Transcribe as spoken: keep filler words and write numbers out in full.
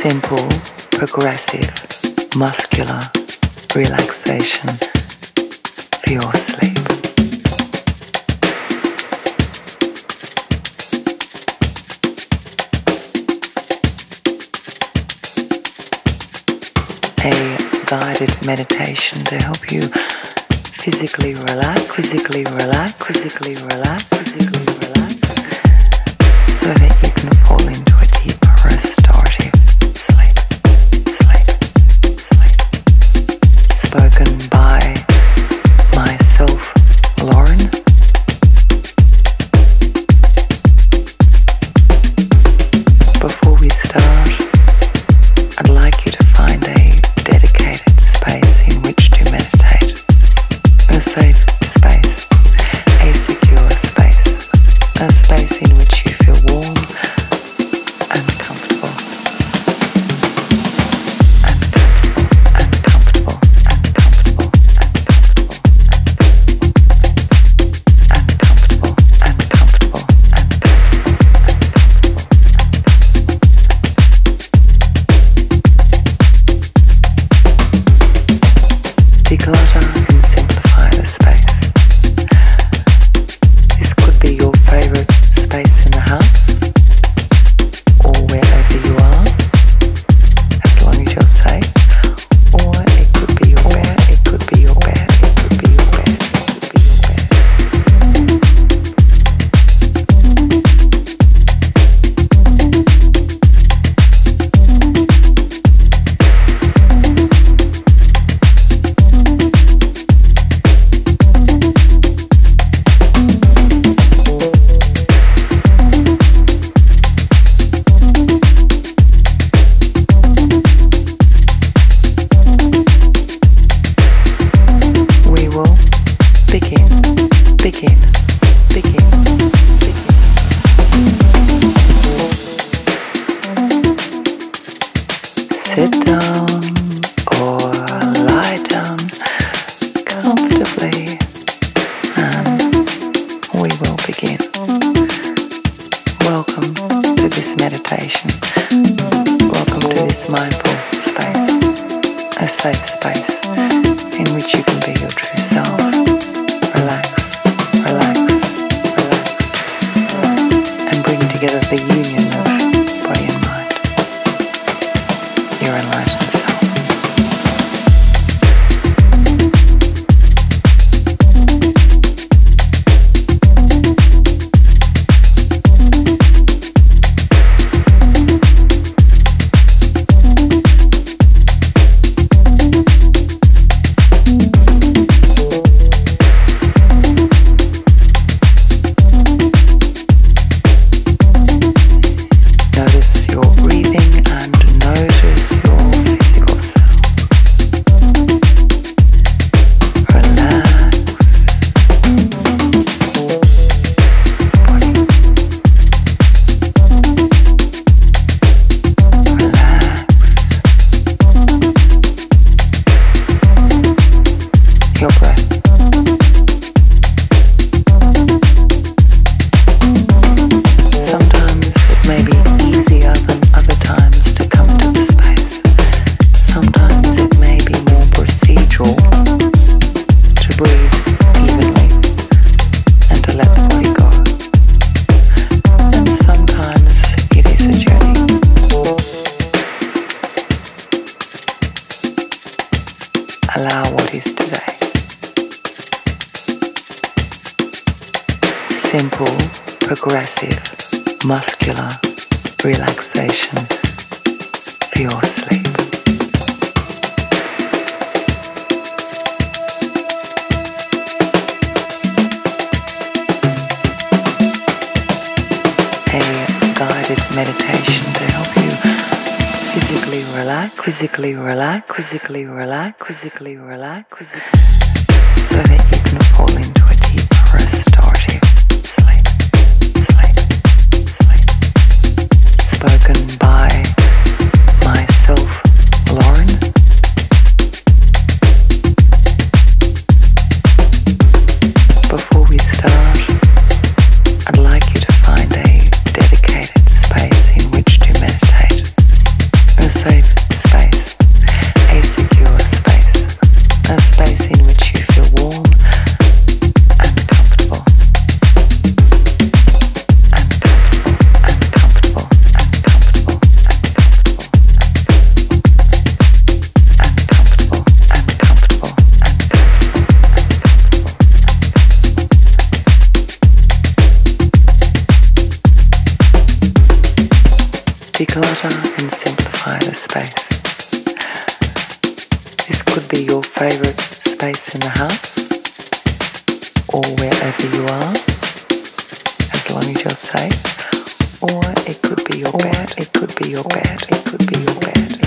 Simple, progressive, muscular relaxation for your sleep. A guided meditation to help you physically relax, physically relax, physically relax, physically relax, so that you can fall into a deeper restorative sleep, sleep, sleep. Spoken by myself, Lauren. Before we start, I'd like you to find a dedicated space in which to meditate. A safe space, a secure space, a space in which you feel warm and comfortable, and comfortable, and comfortable, and comfortable, and comfortable, and comfortable, and comfortable, and comfortable. Declutter and simplify the space. This could be your favorite space in the house or wherever you are, as long as you're safe. Or it could be your bed, it could be your bed, it could be your bed, it could be your bed. We will begin, begin, begin, begin. Sit down or lie down comfortably, and we will begin. Welcome to this meditation. Welcome to this mindful space, a safe space in which you can be your true self. Relax, relax, relax, and bring together the union of body and mind, your enlightened self. Notice your breathing and notice your physical self. Relax body. Relax your breath. Sometimes it may be easier than other times to come to the space. Sometimes it may be more procedural to breathe evenly and to let the body go. And sometimes it is a journey. Allow what is today. Simple, progressive, muscular relaxation for your sleep. A guided meditation to help you physically relax, physically relax, physically relax, physically relax, so that you can fall into a deeper restorative sleep, sleep, sleep. Spoken by myself, Lauren. Before we start, I'd like you to find a dedicated space in which to meditate. A space in which you feel warm and comfortable. And comfortable, and comfortable, and comfortable, and comfortable, and comfortable, and comfortable, and comfortable. Declutter and simplify the space. This could be your favourite space in the house or wherever you are, as long as you're safe. Or it could be your bed, it could be your bed, it could be your bed.